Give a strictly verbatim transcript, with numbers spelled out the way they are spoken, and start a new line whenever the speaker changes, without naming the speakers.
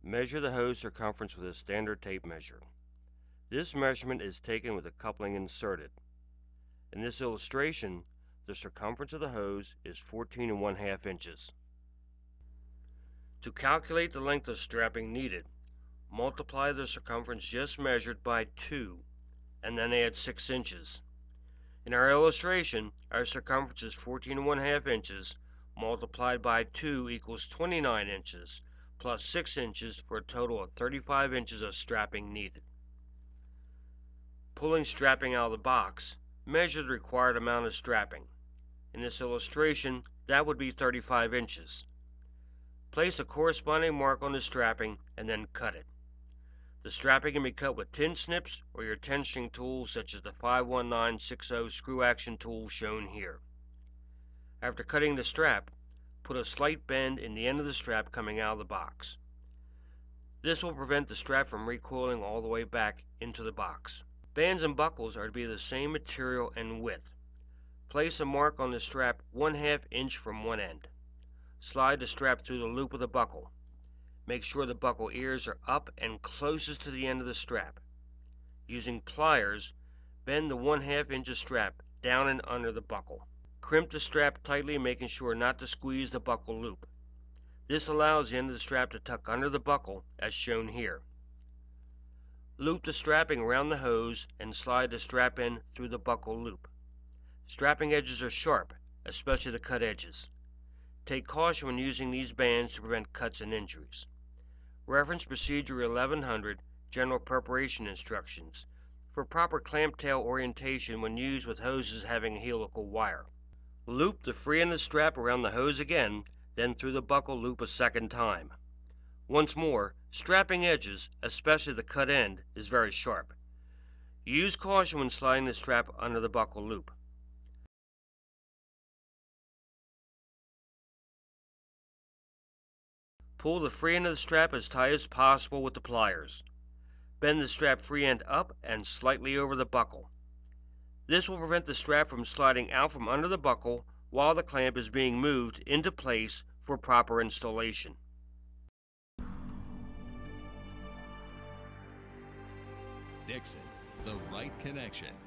Measure the hose circumference with a standard tape measure. This measurement is taken with the coupling inserted. In this illustration, the circumference of the hose is fourteen and one half inches. To calculate the length of strapping needed, multiply the circumference just measured by two, and then add six inches. In our illustration, our circumference is fourteen and one half inches, multiplied by two equals twenty-nine inches, plus six inches for a total of thirty-five inches of strapping needed. Pulling strapping out of the box, measure the required amount of strapping. In this illustration, that would be thirty-five inches. Place a corresponding mark on the strapping and then cut it. The strapping can be cut with tin snips or your tensioning tools such as the five one nine sixty screw action tool shown here. After cutting the strap, put a slight bend in the end of the strap coming out of the box. This will prevent the strap from recoiling all the way back into the box. Bands and buckles are to be the same material and width. Place a mark on the strap one half inch from one end. Slide the strap through the loop of the buckle. Make sure the buckle ears are up and closest to the end of the strap. Using pliers, bend the one half inch of strap down and under the buckle. Crimp the strap tightly, making sure not to squeeze the buckle loop. This allows the end of the strap to tuck under the buckle, as shown here. Loop the strapping around the hose and slide the strap in through the buckle loop. Strapping edges are sharp, especially the cut edges. Take caution when using these bands to prevent cuts and injuries. Reference Procedure eleven hundred, General Preparation Instructions, for proper clamp tail orientation when used with hoses having a helical wire. Loop the free end of the strap around the hose again, then through the buckle loop a second time. Once more, strapping edges, especially the cut end, is very sharp. Use caution when sliding the strap under the buckle loop. Pull the free end of the strap as tight as possible with the pliers. Bend the strap free end up and slightly over the buckle. This will prevent the strap from sliding out from under the buckle while the clamp is being moved into place for proper installation.
Dixon, the right connection.